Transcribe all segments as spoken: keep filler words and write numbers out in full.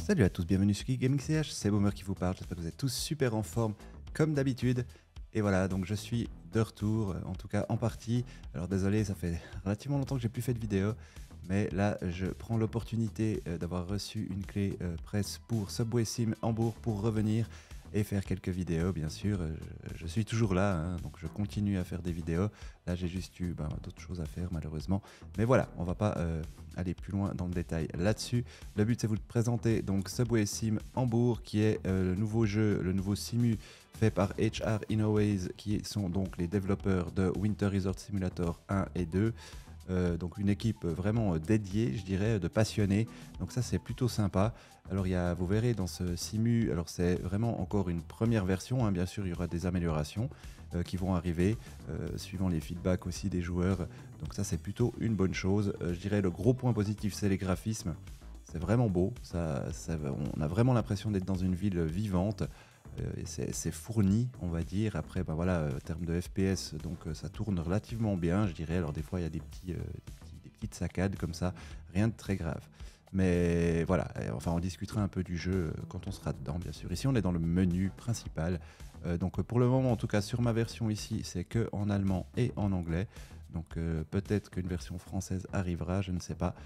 Salut à tous, bienvenue sur Geek Gaming C H, c'est Boomer qui vous parle, j'espère que vous êtes tous super en forme comme d'habitude. Et voilà, donc je suis de retour, en tout cas en partie. Alors désolé, ça fait relativement longtemps que j'ai plus fait de vidéo, mais là je prends l'opportunité d'avoir reçu une clé euh, presse pour Subway Sim Hambourg pour revenir et faire quelques vidéos, bien sûr. Je, je suis toujours là, hein, donc je continue à faire des vidéos. Là j'ai juste eu ben, d'autres choses à faire malheureusement. Mais voilà, on va pas euh, aller plus loin dans le détail là-dessus. Le but c'est vous de présenter donc Subway Sim Hambourg, qui est euh, le nouveau jeu, le nouveau simu fait par H R Innoways, qui sont donc les développeurs de Winter Resort Simulator un et deux. Euh, donc une équipe vraiment dédiée, je dirais, de passionnés. Donc ça c'est plutôt sympa. Alors il y a, vous verrez dans ce simu, alors c'est vraiment encore une première version, hein. Bien sûr il y aura des améliorations euh, qui vont arriver, euh, suivant les feedbacks aussi des joueurs. Donc ça c'est plutôt une bonne chose. Euh, je dirais le gros point positif c'est les graphismes. C'est vraiment beau, ça, ça, on a vraiment l'impression d'être dans une ville vivante. Euh, c'est fourni, on va dire. Après, ben voilà, en termes de F P S, donc euh, ça tourne relativement bien, je dirais. Alors des fois, il y a des, petits, euh, des, petits, des petites saccades comme ça, rien de très grave. Mais voilà, enfin, on discutera un peu du jeu quand on sera dedans, bien sûr. Ici, on est dans le menu principal. Euh, donc pour le moment, en tout cas sur ma version ici, c'est que en allemand et en anglais. Donc euh, peut-être qu'une version française arrivera, je ne sais pas.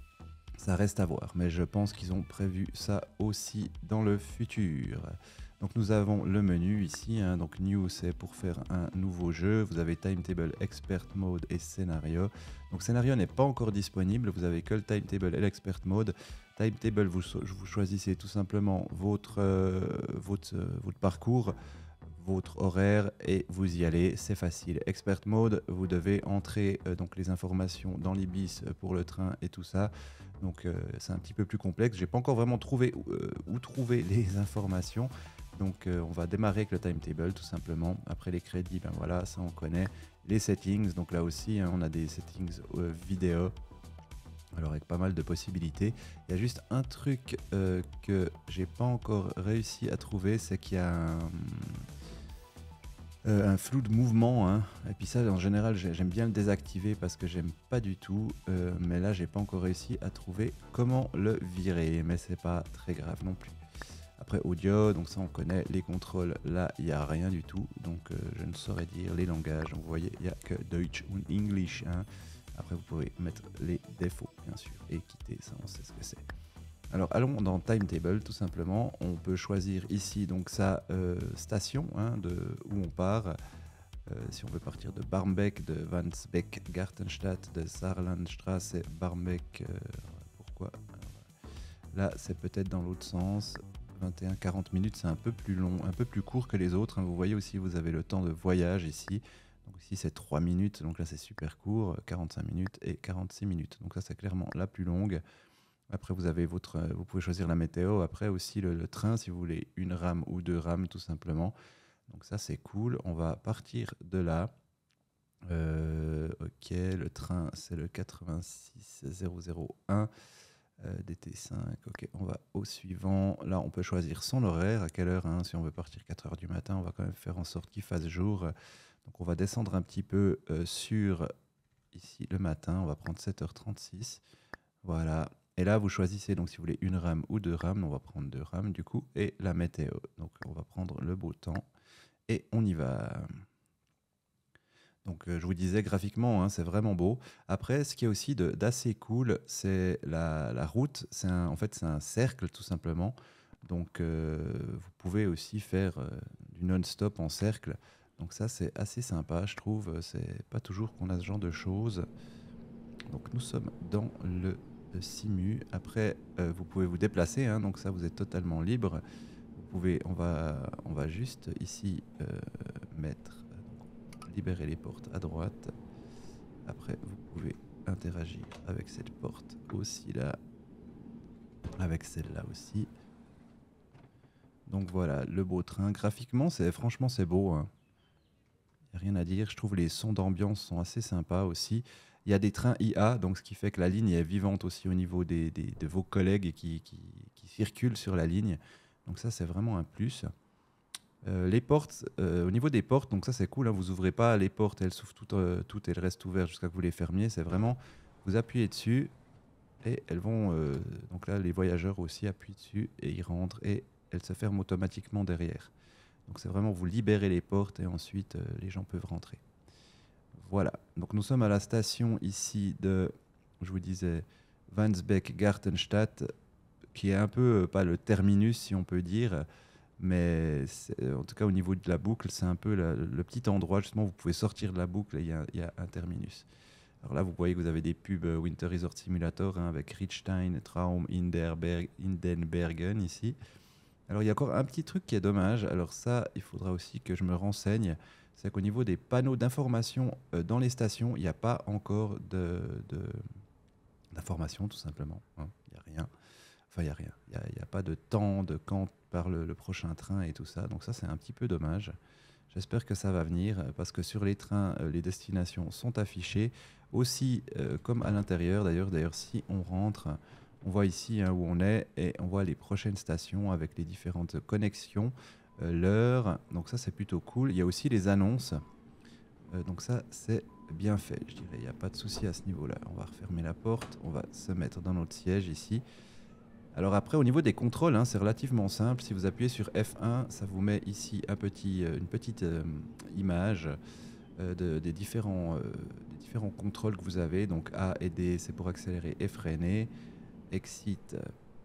Ça reste à voir, mais je pense qu'ils ont prévu ça aussi dans le futur. Donc nous avons le menu ici, hein. Donc New c'est pour faire un nouveau jeu, vous avez Timetable, Expert Mode et Scénario. Donc Scénario n'est pas encore disponible, vous avez que le Timetable et l'Expert Mode. Timetable, vous, vous choisissez tout simplement votre, euh, votre, euh, votre parcours, votre horaire et vous y allez, c'est facile. Expert Mode, vous devez entrer euh, donc les informations dans l'Ibis pour le train et tout ça. Donc euh, c'est un petit peu plus complexe. J'ai pas encore vraiment trouvé euh, où trouver les informations. Donc euh, on va démarrer avec le timetable tout simplement. Après les crédits, ben voilà, ça on connaît. Les settings, donc là aussi hein, on a des settings euh, vidéo. Alors avec pas mal de possibilités. Il y a juste un truc euh, que j'ai pas encore réussi à trouver, c'est qu'il y a un, euh, un flou de mouvement, hein. Et puis ça en général j'aime bien le désactiver parce que j'aime pas du tout, euh, mais là j'ai pas encore réussi à trouver comment le virer, mais c'est pas très grave non plus. Après audio, donc ça on connaît, les contrôles, là il n'y a rien du tout, donc euh, je ne saurais dire les langages, donc vous voyez il n'y a que Deutsch ou English, hein. Après vous pouvez mettre les défauts bien sûr et quitter, ça on sait ce que c'est. Alors allons dans Timetable tout simplement, on peut choisir ici donc sa euh, station, hein, de où on part. Euh, si on veut partir de Barmbek, de Wandsbek, Gartenstadt, de Saarlandstraße, Barmbek, euh, pourquoi là c'est peut-être dans l'autre sens. vingt et un à quarante minutes, c'est un peu plus long, un peu plus court que les autres, hein. Vous voyez aussi, vous avez le temps de voyage ici. Donc ici c'est trois minutes, donc là c'est super court, quarante-cinq minutes et quarante-six minutes. Donc ça c'est clairement la plus longue. Après, vous avez votre, vous pouvez choisir la météo. Après aussi le, le train, si vous voulez une rame ou deux rames, tout simplement. Donc ça, c'est cool. On va partir de là. Euh, ok, le train, c'est le quatre-vingt-six zéro zéro un euh, D T cinq. Ok, on va au suivant. Là, on peut choisir son horaire. À quelle heure, hein, si on veut partir quatre heures du matin, on va quand même faire en sorte qu'il fasse jour. Donc, on va descendre un petit peu euh, sur ici le matin. On va prendre sept heures trente-six. Voilà. Et là, vous choisissez donc si vous voulez une rame ou deux rames. On va prendre deux rames du coup. Et la météo. Donc on va prendre le beau temps. Et on y va. Donc euh, je vous disais graphiquement, hein, c'est vraiment beau. Après, ce qui est aussi d'assez cool, c'est la, la route. C'est en fait c'est un cercle tout simplement. Donc euh, vous pouvez aussi faire euh, du non-stop en cercle. Donc ça c'est assez sympa, je trouve. C'est pas toujours qu'on a ce genre de choses. Donc nous sommes dans le simu. Après, euh, vous pouvez vous déplacer, hein, donc ça, vous êtes totalement libre. Vous pouvez, on va, on va juste ici euh, mettre, donc, libérer les portes à droite. Après, vous pouvez interagir avec cette porte aussi là, avec celle-là aussi. Donc voilà, le beau train. Graphiquement, c'est franchement, c'est beau, hein. Y a rien à dire. Je trouve les sons d'ambiance sont assez sympas aussi. Il y a des trains I A, donc ce qui fait que la ligne est vivante aussi au niveau des, des, de vos collègues qui, qui, qui circulent sur la ligne. Donc ça, c'est vraiment un plus. Euh, les portes, euh, au niveau des portes, donc ça c'est cool, hein, vous ouvrez pas les portes, elles s'ouvrent toutes, euh, toutes et elles restent ouvertes jusqu'à ce que vous les fermiez. C'est vraiment, vous appuyez dessus et elles vont, euh, donc là les voyageurs aussi appuient dessus et ils rentrent et elles se ferment automatiquement derrière. Donc c'est vraiment vous libérez les portes et ensuite euh, les gens peuvent rentrer. Voilà, donc nous sommes à la station ici de, je vous disais, Wandsbek-Gartenstadt, qui est un peu, euh, pas le terminus si on peut dire, mais en tout cas au niveau de la boucle, c'est un peu la, le petit endroit, justement, où vous pouvez sortir de la boucle et il y, y, a un terminus. Alors là, vous voyez que vous avez des pubs Winter Resort Simulator hein, avec Richtstein, Traum, Inderberg, Indenbergen ici. Alors il y a encore un petit truc qui est dommage, alors ça, il faudra aussi que je me renseigne, c'est qu'au niveau des panneaux d'information euh, dans les stations, il n'y a pas encore de, de, d'information tout simplement, hein. Il n'y a rien. Enfin, il n'y a rien. Il n'y a, a pas de temps, de quand part le, le prochain train et tout ça. Donc ça, c'est un petit peu dommage. J'espère que ça va venir parce que sur les trains, euh, les destinations sont affichées. Aussi, euh, comme à l'intérieur, d'ailleurs, d'ailleurs, si on rentre, on voit ici hein, où on est et on voit les prochaines stations avec les différentes connexions, euh, l'heure. Donc ça, c'est plutôt cool. Il y a aussi les annonces. Euh, donc ça, c'est bien fait, je dirais. Il n'y a pas de souci à ce niveau-là. On va refermer la porte. On va se mettre dans notre siège ici. Alors après, au niveau des contrôles, hein, c'est relativement simple. Si vous appuyez sur F un, ça vous met ici un petit, euh, une petite euh, image euh, de, des, différents, euh, des différents contrôles que vous avez. Donc A et D, c'est pour accélérer et freiner. Exit, euh,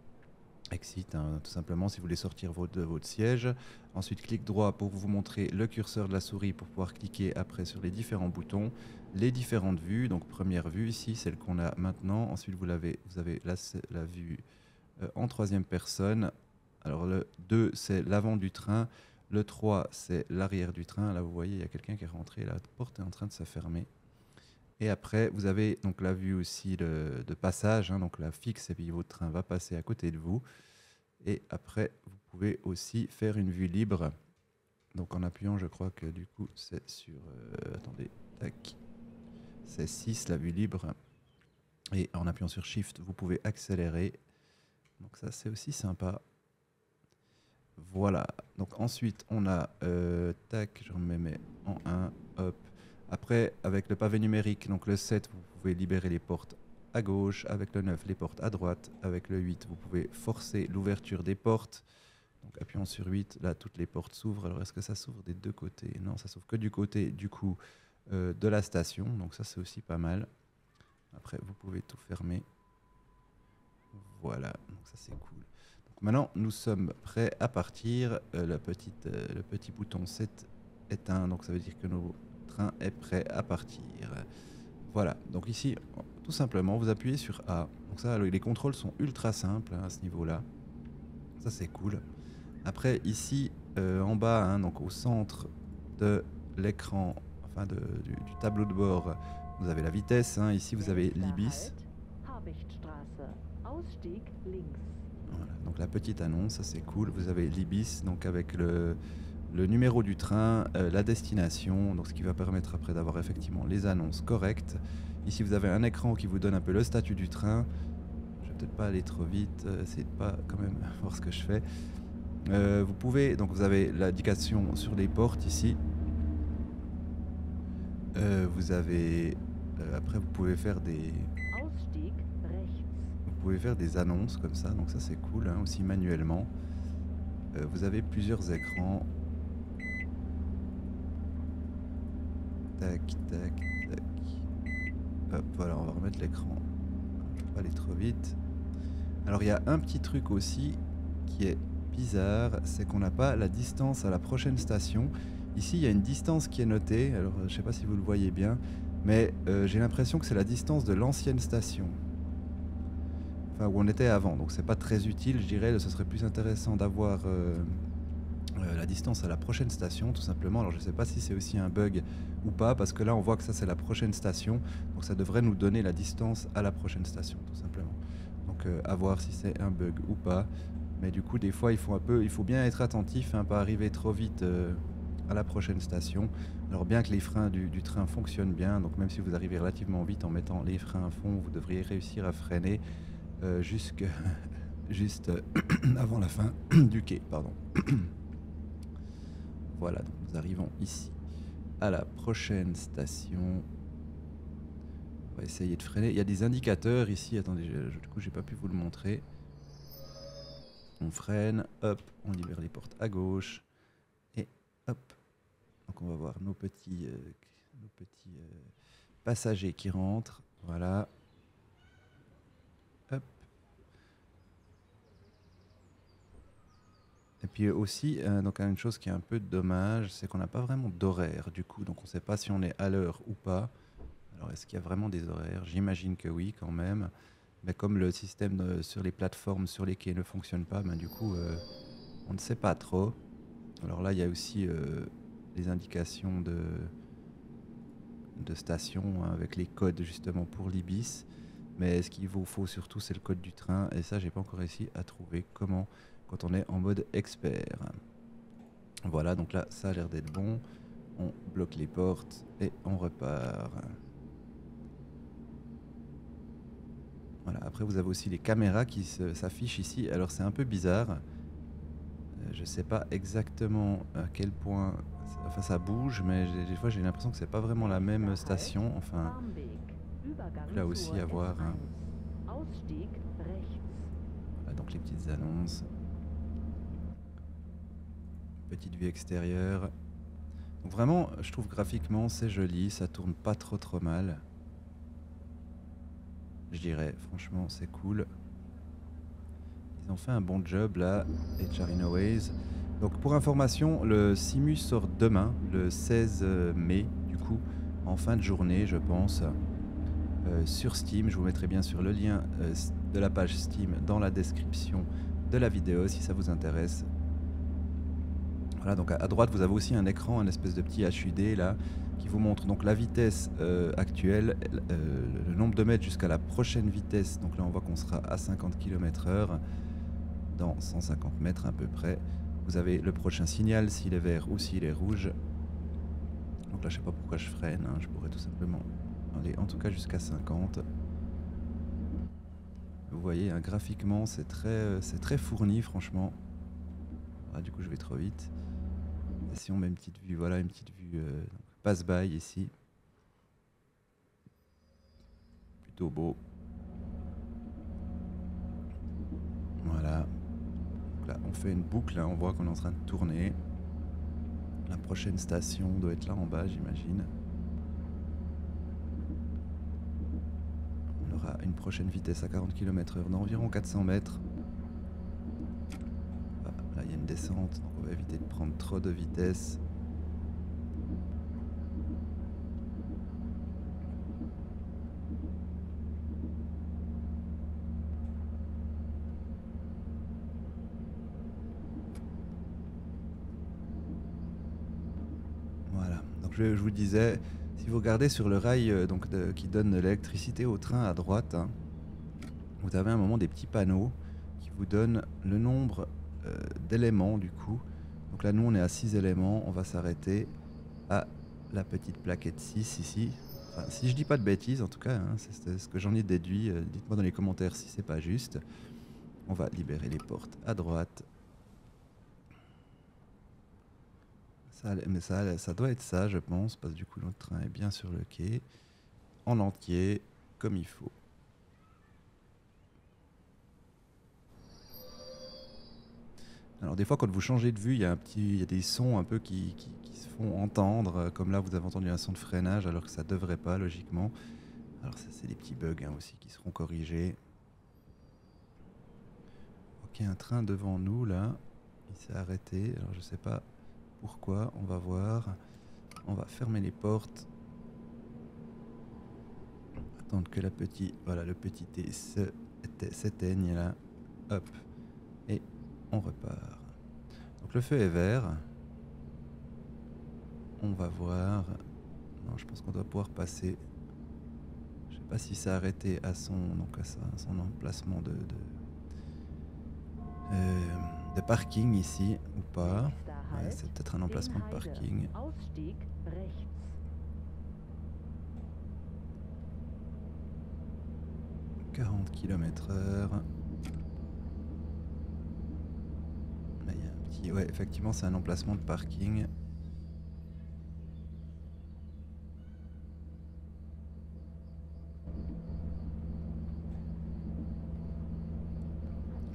exit hein, tout simplement si vous voulez sortir votre, de votre siège. Ensuite, clic droit pour vous montrer le curseur de la souris pour pouvoir cliquer après sur les différents boutons. Les différentes vues. Donc première vue ici, celle qu'on a maintenant. Ensuite, vous, l'avez, vous avez la, la vue Euh, en troisième personne. Alors le deux, c'est l'avant du train. Le trois, c'est l'arrière du train. Là, vous voyez, il y a quelqu'un qui est rentré. La porte est en train de se fermer. Et après, vous avez donc la vue aussi de, de passage, hein, donc la fixe, et puis votre train va passer à côté de vous. Et après, vous pouvez aussi faire une vue libre. Donc en appuyant, je crois que du coup, c'est sur... Euh, attendez, tac. C'est six, la vue libre. Et en appuyant sur Shift, vous pouvez accélérer. Donc ça, c'est aussi sympa. Voilà. Donc ensuite, on a... Euh, tac, je remets en un. Hop. Après, avec le pavé numérique, donc le sept, vous pouvez libérer les portes à gauche. Avec le neuf, les portes à droite. Avec le huit, vous pouvez forcer l'ouverture des portes. Donc appuyant sur huit, là, toutes les portes s'ouvrent. Alors, est-ce que ça s'ouvre des deux côtés? Non, ça s'ouvre que du côté, du coup, euh, de la station. Donc ça, c'est aussi pas mal. Après, vous pouvez tout fermer. Voilà, donc ça c'est cool. Donc maintenant, nous sommes prêts à partir. Euh, la petite, euh, le petit bouton sept éteint, donc ça veut dire que notre train est prêt à partir. Voilà, donc ici, tout simplement, vous appuyez sur A. Donc ça, les contrôles sont ultra simples hein, à ce niveau-là. Ça c'est cool. Après, ici, euh, en bas, hein, donc au centre de l'écran, enfin de, du, du tableau de bord, vous avez la vitesse. Hein. Ici, vous avez l'Ibis. Voilà, donc la petite annonce, ça c'est cool. Vous avez l'Ibis, donc avec le, le numéro du train, euh, la destination, donc ce qui va permettre après d'avoir effectivement les annonces correctes. Ici, vous avez un écran qui vous donne un peu le statut du train. Je vais peut-être pas aller trop vite, euh, essayez de pas quand même voir ce que je fais. Euh, vous pouvez, donc vous avez l'indication sur les portes ici. Euh, vous avez, euh, après vous pouvez faire des... Vous pouvez faire des annonces comme ça, donc ça c'est cool, hein, aussi manuellement. Euh, vous avez plusieurs écrans. Tac, tac, tac. Hop, voilà, on va remettre l'écran. Je ne vais pas aller trop vite. Alors il y a un petit truc aussi qui est bizarre, c'est qu'on n'a pas la distance à la prochaine station. Ici, il y a une distance qui est notée, alors je ne sais pas si vous le voyez bien, mais euh, j'ai l'impression que c'est la distance de l'ancienne station. Enfin, où on était avant, donc c'est pas très utile, je dirais. Ce serait plus intéressant d'avoir euh, euh, la distance à la prochaine station, tout simplement. Alors je sais pas si c'est aussi un bug ou pas, parce que là on voit que ça c'est la prochaine station, donc ça devrait nous donner la distance à la prochaine station, tout simplement. Donc euh, à voir si c'est un bug ou pas. Mais du coup, des fois, il faut un peu, il faut bien être attentif, hein, pas arriver trop vite euh, à la prochaine station. Alors bien que les freins du, du train fonctionnent bien, donc même si vous arrivez relativement vite en mettant les freins à fond, vous devriez réussir à freiner. Euh, jusque, juste avant la fin du quai, pardon. Voilà, donc nous arrivons ici à la prochaine station. va essayer de freiner. Il y a des indicateurs ici. Attendez, je, je, du coup, j'ai pas pu vous le montrer. On freine, hop, on libère les portes à gauche. Et hop. Donc on va voir nos petits, euh, nos petits euh, passagers qui rentrent. Voilà. Hop. Et puis aussi, euh, donc une chose qui est un peu dommage, c'est qu'on n'a pas vraiment d'horaire du coup. Donc on ne sait pas si on est à l'heure ou pas. Alors est-ce qu'il y a vraiment des horaires? J'imagine que oui quand même. Mais comme le système de, sur les plateformes sur les quais ne fonctionne pas, ben, du coup euh, on ne sait pas trop. Alors là il y a aussi euh, les indications de, de station hein, avec les codes justement pour l'Ibis. Mais ce qu'il vous faut surtout c'est le code du train. Et ça j'ai pas encore réussi à trouver comment quand on est en mode expert. Voilà, donc là ça a l'air d'être bon. On bloque les portes et on repart. Voilà, après vous avez aussi les caméras qui s'affichent ici. Alors c'est un peu bizarre. Euh, je sais pas exactement à quel point ça, enfin, ça bouge, mais des fois j'ai l'impression que c'est pas vraiment la même station. Enfin, là aussi à voir. Hein. Voilà, donc les petites annonces. Petite vue extérieure. Donc vraiment, je trouve graphiquement c'est joli, ça tourne pas trop trop mal. Je dirais, franchement, c'est cool. Ils ont fait un bon job là, HRInnoways. Donc pour information, le Simu sort demain, le seize mai, du coup, en fin de journée, je pense, euh, sur Steam. Je vous mettrai bien sûr le lien euh, de la page Steam dans la description de la vidéo si ça vous intéresse. Voilà, donc à, à droite, vous avez aussi un écran, un espèce de petit H U D là, qui vous montre donc la vitesse euh, actuelle, euh, le nombre de mètres jusqu'à la prochaine vitesse. Donc là, on voit qu'on sera à cinquante kilomètres heure, dans cent cinquante mètres à peu près. Vous avez le prochain signal, s'il est vert ou s'il est rouge. Donc là, je sais pas pourquoi je freine, hein, je pourrais tout simplement aller en tout cas jusqu'à cinquante. Vous voyez, hein, graphiquement, c'est très, c'est très fourni, franchement. Ah, du coup, je vais trop vite. Et si on met une petite vue, voilà, une petite vue euh, passe-by ici. Plutôt beau. Voilà. Donc là, on fait une boucle, hein, on voit qu'on est en train de tourner. La prochaine station doit être là en bas, j'imagine. On aura une prochaine vitesse à quarante kilomètres heure d'environ quatre cents mètres. Ah, là, il y a une descente, donc on va éviter de prendre trop de vitesse. Voilà, donc je, je vous disais, si vous regardez sur le rail euh, donc de, qui donne de l'électricité au train à droite, hein, vous avez à un moment des petits panneaux qui vous donnent le nombre euh, d'éléments du coup. Donc là, nous, on est à six éléments, on va s'arrêter à la petite plaquette six ici. Enfin, si je dis pas de bêtises, en tout cas, hein, c'est ce que j'en ai déduit. Euh, dites-moi dans les commentaires si c'est pas juste. On va libérer les portes à droite. Ça, mais ça, ça doit être ça, je pense, parce que du coup, notre train est bien sur le quai, en entier, comme il faut. Alors des fois, quand vous changez de vue, il y a un petit, il y a des sons un peu qui, qui, qui se font entendre, comme là, vous avez entendu un son de freinage, alors que ça devrait pas, logiquement. Alors ça, c'est des petits bugs hein, aussi qui seront corrigés. Ok, un train devant nous, là, il s'est arrêté, alors je sais pas pourquoi, on va voir. On va fermer les portes. Attendre que la petite, voilà, le petit T se, s'éteigne là. Hop. Et on repart. Donc le feu est vert. On va voir. Non, je pense qu'on doit pouvoir passer. Je sais pas si ça a arrêté à son, donc à, sa, à son emplacement de, de, euh, de parking ici ou pas. Ouais, c'est peut-être un emplacement de parking. quarante kilomètres heure. Là, il y a un petit... Ouais, effectivement, c'est un emplacement de parking.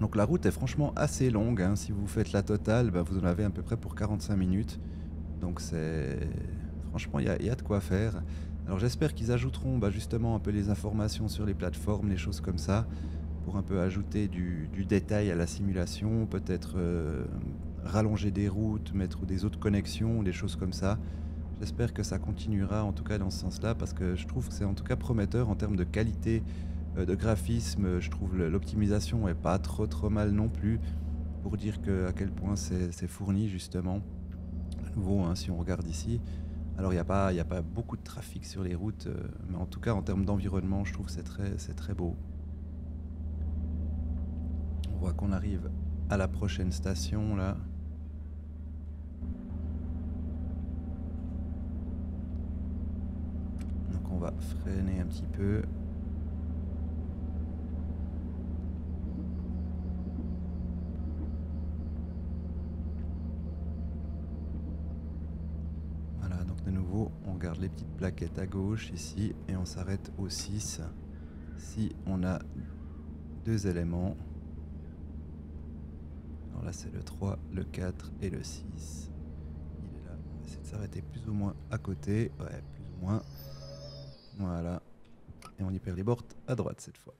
Donc la route est franchement assez longue, hein. Si vous faites la totale, bah, vous en avez à peu près pour quarante-cinq minutes. Donc c'est... Franchement, il y, y a de quoi faire. Alors j'espère qu'ils ajouteront bah, justement un peu les informations sur les plateformes, les choses comme ça, pour un peu ajouter du, du détail à la simulation, peut-être euh, rallonger des routes, mettre des autres connexions, des choses comme ça. J'espère que ça continuera en tout cas dans ce sens-là, parce que je trouve que c'est en tout cas prometteur en termes de qualité euh, de graphisme. Je trouve l'optimisation est pas trop trop mal non plus, pour dire que, à quel point c'est fourni justement. À nouveau, hein, si on regarde ici, alors il n'y a, a pas beaucoup de trafic sur les routes, euh, mais en tout cas en termes d'environnement, je trouve que c'est très, c'est très beau. On voit qu'on arrive à la prochaine station là. Donc on va freiner un petit peu. Voilà, donc de nouveau on regarde les petites plaquettes à gauche ici et on s'arrête au six si on a deux éléments. Alors là c'est le trois, le quatre et le six. Il est là, on va essayer de s'arrêter plus ou moins à côté. Ouais, plus ou moins. Voilà. Et on y perd les bords à droite cette fois.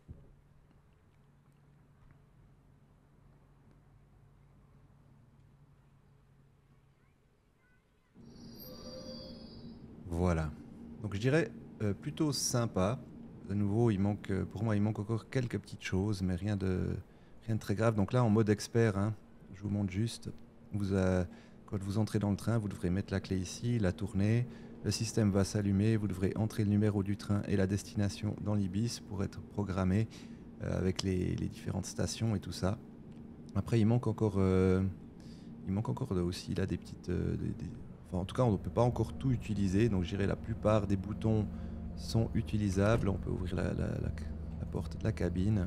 Voilà. Donc je dirais euh, plutôt sympa. De nouveau, il manque, pour moi, il manque encore quelques petites choses, mais rien de, rien de très grave. Donc là, en mode expert, hein, je vous montre juste. Vous a, quand vous entrez dans le train, vous devrez mettre la clé ici, la tourner. Le système va s'allumer. Vous devrez entrer le numéro du train et la destination dans l'Ibis pour être programmé euh, avec les, les différentes stations et tout ça. Après, il manque encore, euh, il manque encore aussi là des petites, euh, des, des, enfin, en tout cas, on ne peut pas encore tout utiliser. Donc, je dirais la plupart des boutons sont utilisables. On peut ouvrir la, la, la, la porte de la cabine.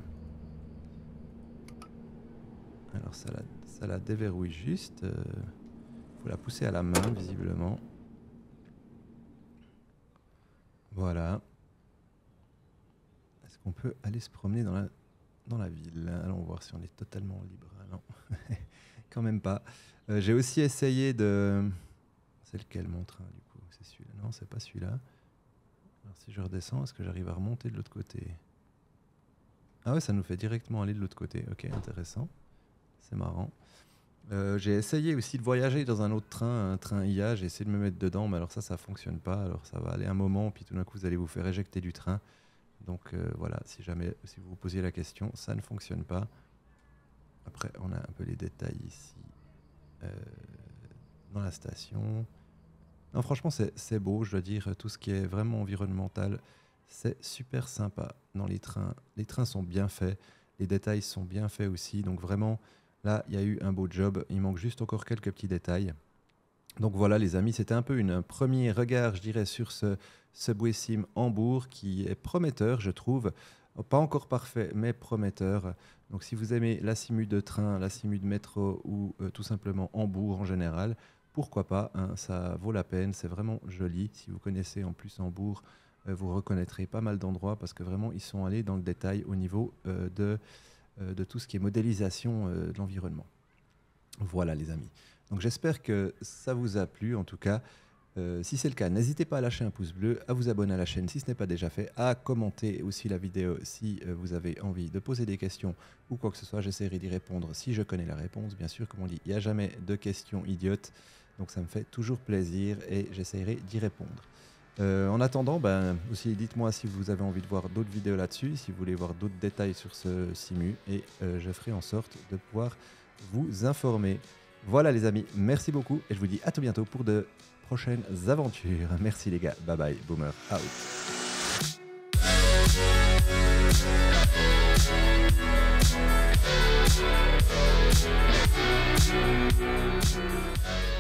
Alors ça la, ça la déverrouille juste. Il euh, faut la pousser à la main visiblement. Voilà. Est-ce qu'on peut aller se promener dans la, dans la ville? Allons voir si on est totalement libre. Non, quand même pas. Euh, J'ai aussi essayé de... C'est lequel mon train du coup? C'est celui-là? Non, c'est pas celui-là. Alors si je redescends, est-ce que j'arrive à remonter de l'autre côté? Ah ouais, ça nous fait directement aller de l'autre côté. Ok, intéressant. C'est marrant. Euh, j'ai essayé aussi de voyager dans un autre train, un train I A. J'ai essayé de me mettre dedans, mais alors ça, ça fonctionne pas. Alors ça va aller un moment, puis tout d'un coup, vous allez vous faire éjecter du train. Donc euh, voilà, si jamais, si vous vous posiez la question, ça ne fonctionne pas. Après, on a un peu les détails ici, euh, dans la station. Non, franchement, c'est beau, je dois dire, tout ce qui est vraiment environnemental, c'est super sympa dans les trains. Les trains sont bien faits, les détails sont bien faits aussi, donc vraiment, là, il y a eu un beau job. Il manque juste encore quelques petits détails. Donc voilà, les amis, c'était un peu une, un premier regard, je dirais, sur ce Subway Sim Hambourg, qui est prometteur, je trouve. Pas encore parfait, mais prometteur. Donc si vous aimez la simu de train, la simu de métro ou euh, tout simplement Hambourg en général, pourquoi pas, hein, ça vaut la peine, c'est vraiment joli. Si vous connaissez en plus Hambourg, euh, vous reconnaîtrez pas mal d'endroits parce que vraiment ils sont allés dans le détail au niveau euh, de, euh, de tout ce qui est modélisation euh, de l'environnement. Voilà les amis. Donc j'espère que ça vous a plu en tout cas. Euh, si c'est le cas, n'hésitez pas à lâcher un pouce bleu, à vous abonner à la chaîne si ce n'est pas déjà fait, à commenter aussi la vidéo si euh, vous avez envie de poser des questions ou quoi que ce soit. J'essaierai d'y répondre si je connais la réponse. Bien sûr, comme on dit, il n'y a jamais de questions idiotes. Donc ça me fait toujours plaisir et j'essaierai d'y répondre. Euh, en attendant, ben, aussi dites-moi si vous avez envie de voir d'autres vidéos là-dessus, si vous voulez voir d'autres détails sur ce simu et euh, je ferai en sorte de pouvoir vous informer. Voilà les amis, merci beaucoup et je vous dis à tout bientôt pour de prochaines aventures. Merci les gars, bye bye, Boomer out.